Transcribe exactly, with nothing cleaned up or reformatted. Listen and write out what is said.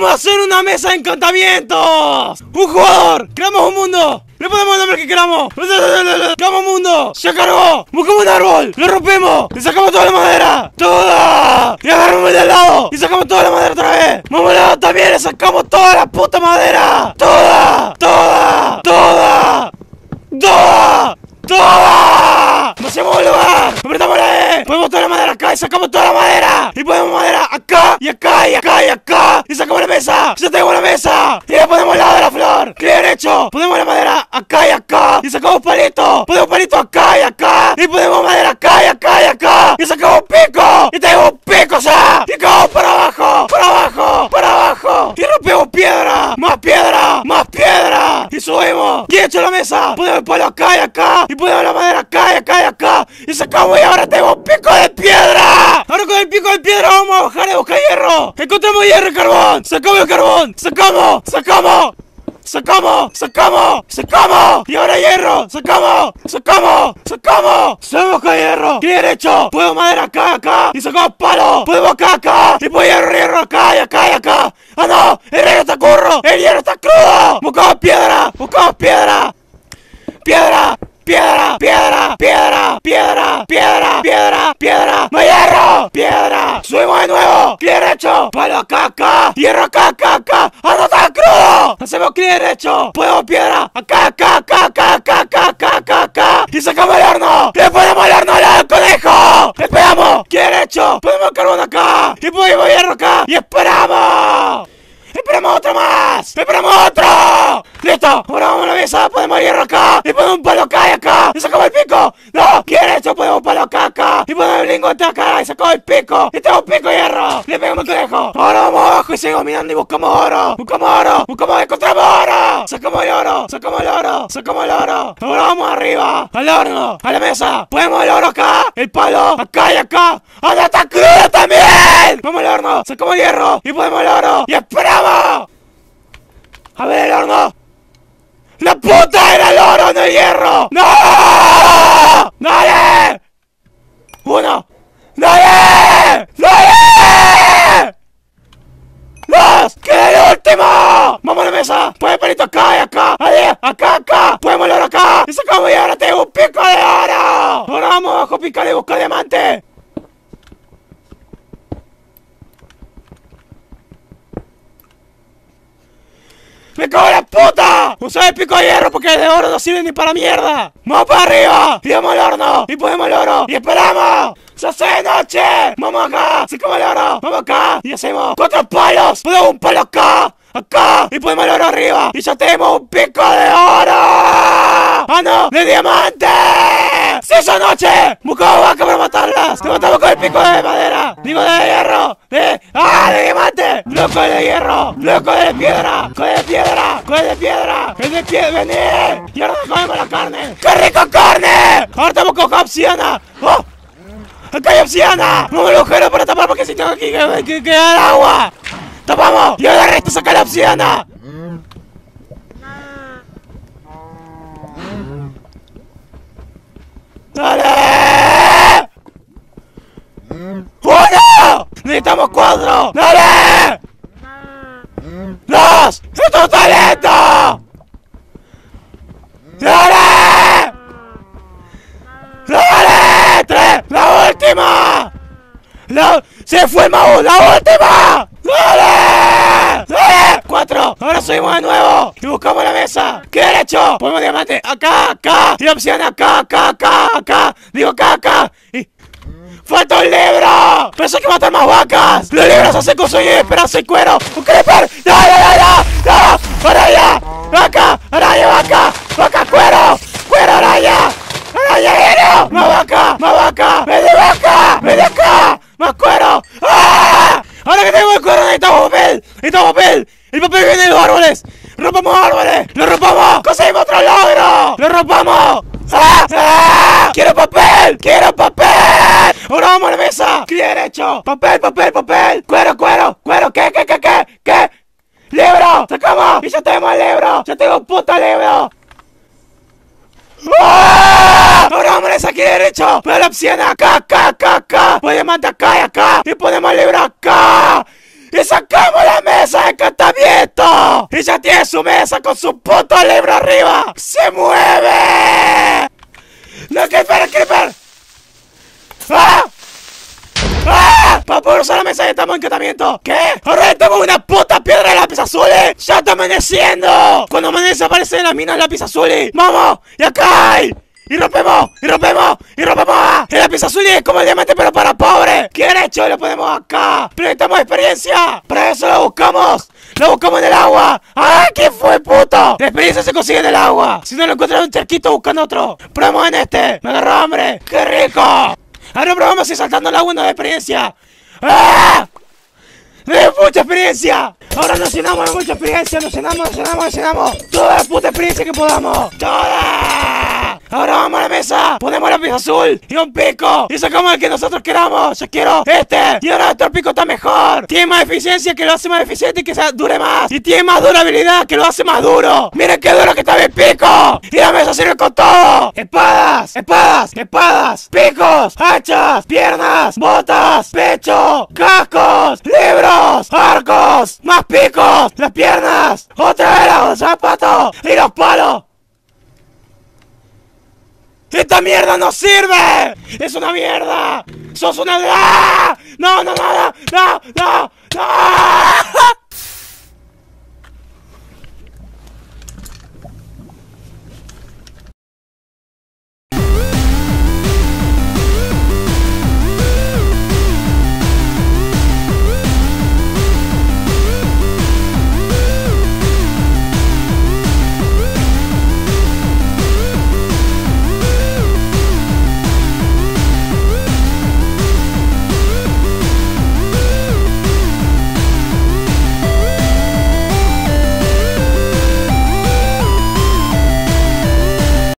¡Vamos a hacer una mesa de encantamientos! ¡Un jugador! ¡Creamos un mundo! ¡Le ponemos el nombre que queramos! ¡Creamos un mundo! ¡Se cargó! ¡Buscamos un árbol! ¡Lo rompemos! ¡Le sacamos toda la madera! ¡Toda! ¡Y agarramos el de al lado! ¡Y sacamos toda la madera otra vez! ¡Vamos al lado también! ¡Le sacamos toda la puta madera! ¡Toda! ¡Toda! ¡Toda! ¡Toda! ¡Toda! ¡No hacemos un lugar! ¡Apretamos la E! Ponemos toda la madera acá y sacamos toda la madera. Y ponemos madera acá y acá y acá y acá. Y sacamos la mesa. Ya tenemos la mesa. Y le ponemos el lado de la flor. ¡Qué bien hecho! Ponemos la madera acá y acá. Y sacamos palitos. Ponemos palitos acá y acá. Y ponemos madera acá y acá y acá. Y sacamos pico. Y tenemos picos ya. Y acabamos para abajo. Para abajo. Para abajo. Y rompemos piedra. Más piedra. Más piedra. Y subimos. Y hecho la mesa. Ponemos el palo acá y acá. Y ponemos la madera acá y acá y acá. Y sacamos y ahora tenemos pico de piedra. Ahora con el pico de piedra vamos a bajar y buscar hierro. Encontramos hierro y carbón. Sacamos el carbón. Sacamos. Sacamos. ¡Sacamos! ¡Sacamos! ¡Sacamos! ¡Y ahora hierro! ¡Sacamos! ¡Sacamos! ¡Sacamos! ¡Sabemos que hay hierro! ¡Qué bien hecho! ¡Podemos madera acá, acá! ¡Y sacamos palo! ¡Podemos acá, acá! ¡Y podemos hierro, hierro acá y acá y acá! ¡Ah, no! ¡El hierro está curro! ¡El hierro está crudo! ¡Buscamos piedra! ¡Buscamos piedra! ¡Piedra! ¡Piedra! ¡Piedra! ¡Piedra! ¡Piedra! ¡Piedra! ¡Piedra! ¡Piedra! ¡No hay hierro! ¡Piedra! ¡Subimos de nuevo! ¡Clic derecho! ¡Palo acá, acá! ¡Hierro acá, acá, acá! ¡Ah, no está crudo! ¡Hacemos clic derecho! ¡Podemos piedra! ¡Acá, acá, acá, acá, acá, acá, acá, acá, acá! ¡Y sacamos el horno! ¡Le ponemos el horno al lado del conejo! ¡Le pegamos! ¡Clic derecho! ¡Ponemos carbón acá! ¡Y ponemos hierro acá! ¡Y esperamos! ¡Esperamos otro más! ¡Esperamos otro! ¡Listo! Ahora vamos a la mesa, ponemos hierro acá. Y ponemos un palo acá y acá. Y sacamos el pico. ¡No! ¿Quiere esto? Ponemos un palo acá, acá. Y ponemos el lingote acá. Y sacamos el pico. Y tenemos pico y hierro. Le pegamos el conejo. Ahora vamos abajo y seguimos mirando y buscamos oro. Buscamos oro. Buscamos, encontramos oro. Sacamos el oro. Sacamos el oro. Sacamos el oro. Ahora vamos arriba. Al horno. A la mesa. Ponemos el oro acá. El palo. Acá y acá. ¡Ahora está crudo también! Vamos al horno. Sacamos el hierro. Y ponemos el oro. Y esperamos. A ver el horno. ¡La puta era el oro, no el hierro! ¡No! ¡Dale! ¡Uno! ¡Dale! ¡Dale! ¡Dos! ¡Queda el último! ¡Vamos a la mesa! ¡Pon el palito acá y acá! ¡Ahí! ¡Acá, acá! ¡Ponemos el oro acá! ¡Y sacamos y ahora tengo un pico de oro! ¡Ahora vamos abajo a picar y buscar diamante! ¡Me cago en la puta! Usa el pico de hierro porque el de oro no sirve ni para mierda. ¡Vamos para arriba! Y vamos al horno. Y ponemos el oro. Y esperamos. ¡Se hace de noche! ¡Vamos acá! ¡Sacamos el oro! ¡Vamos acá! Y hacemos cuatro palos. Ponemos un palo acá. Acá. Y ponemos el oro arriba. Y ya tenemos un pico de oro. ¡Ah, no! ¡De diamante! ¡Sí, esa noche! Buscamos vacas para matarlas. Te matamos con el pico de madera. Digo de hierro. De... ¡Ah! ¡De diamante! ¡Loco de hierro! ¡Loco de piedra! ¡Con de piedra! ¡Con de piedra! ¡El de piedra! ¡Vení! Y ahora comemos la carne. ¡Qué rico carne! Ahora estamos con obsidiana. ¡Oh! ¡Acá hay obsidiana! ¡Vamos al agujero para tapar porque si tengo aquí que, que, que dar agua! ¡Tapamos! ¡Y ahora el resto saca la obsidiana! ¡Dale! ¡Uno! ¡Necesitamos cuatro! ¡Dale! ¡Dos! ¡Esto está lento! ¡Dale! ¡Dale! ¡Tres! ¡La última! La... ¡Se fue el mago! ¡La última! ¡Dale! ¡Dale! ¡Cuatro! Ahora subimos de nuevo y buscamos la mesa. ¿Qué derecho? Ponemos diamante acá, acá. Y opción acá, acá, acá, acá. Digo acá, acá. Y... ¡falta un libro! ¡Pensé que matar más vacas! ¡Los libros hacen con sueño y esperanza y cuero! ¡Un creeper! ¡No, no, no, no! ¡No! ¡Araña! ¡Vaca! ¡Araña, vaca! ¡Vaca, cuero! ¡Cuero, araña! ¡Araña, hierro! ¡Más vaca! ¡Más vaca! ¡Ven de vaca! ¡Ven de acá! ¡Más cuero! ¡Ah! Ahora que tengo el cuero necesitamos papel. Necesitamos papel. El papel viene de los árboles. ¡Rompamos árboles! ¡Lo rompamos! ¡Conseguimos otro logro! ¡Lo rompamos! ¡Ah! ¡Ah! ¡Quiero papel! ¡Quiero papel! ¡Ahora vamos a la mesa! ¡Clic derecho! ¡Papel, papel, papel! ¡Cuero, cuero! ¡Cuero! ¿Qué, qué, qué, qué? ¿Qué? ¡Libro! ¡Sacamos! ¡Y ya tenemos el libro! ¡Ya tengo un puto libro! ¡Ah! Ahora vamos a esa aquí derecho. Ponemos la opción acá, acá, acá, acá. Ponemos diamante acá y acá. Y ponemos el libro acá. ¡Y sacamos la mesa de encantamiento! ¡Y ya tiene su mesa con su puto libro arriba! ¡Se mueve! ¡No, Creeper, Creeper! ¡Ah! ¡Ah! ¡Para poder usar la mesa de estamos en encantamiento! ¿Qué? ¡Ahora tengo una puta piedra de lápiz azules! ¡Ya está amaneciendo! Cuando amanece aparece en la mina de lápiz azules. ¡Vamos! ¡Y acá hay! ¡Y rompemos! ¡Y rompemos! ¡Y rompemos! ¡El lápiz azul es como el diamante pero para pobres! ¿Qué hecho? Lo ponemos acá. Pero necesitamos experiencia. Para eso lo buscamos. Lo buscamos en el agua. ¡Ah! ¿Quién fue, puto? La experiencia se consigue en el agua. Si no lo encuentran en un charquito, buscan otro. Probemos en este. Me agarró hambre. ¡Qué rico! Ahora probamos si saltando el agua no da experiencia. ¡Ah! ¡De mucha experiencia! Ahora nos llenamos de mucha experiencia. Nos llenamos, nos llenamos, nos llenamos. Toda la puta experiencia que podamos. ¡Toda! Ahora vamos a la mesa. Ponemos la pieza azul y un pico. Y sacamos el que nosotros queramos. Yo quiero este. Y ahora nuestro pico está mejor. Tiene más eficiencia que lo hace más eficiente y que se dure más. Y tiene más durabilidad que lo hace más duro. Miren qué duro que está mi pico. Y la mesa sirve con todo. Espadas, espadas, espadas, picos, hachas, piernas, botas, pecho, cascos, libros, arcos, más picos, las piernas, otra vez los zapatos y los palos. ¡Esta mierda no sirve! ¡Es una mierda! ¡Sos una... ¡Ah! ¡No, no, no, no! ¡No, no, no!